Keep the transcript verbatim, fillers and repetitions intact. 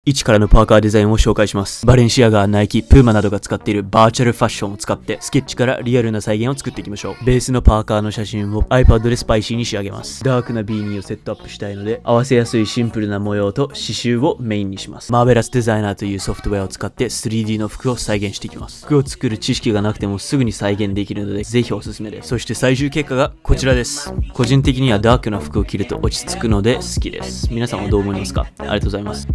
一からのパーカーデザインを紹介します。バレンシアガ、ナイキ、プーマなどが使っているバーチャルファッションを使ってスケッチからリアルな再現を作っていきましょう。ベースのパーカーの写真を iPad でスパイシーに仕上げます。ダークな ビーニー をセットアップしたいので、合わせやすいシンプルな模様と刺繍をメインにします。マーベラスデザイナーというソフトウェアを使って スリーディー の服を再現していきます。服を作る知識がなくてもすぐに再現できるのでぜひおすすめです。そして最終結果がこちらです。個人的にはダークな服を着ると落ち着くので好きです。皆さんはどう思いますか？ありがとうございます。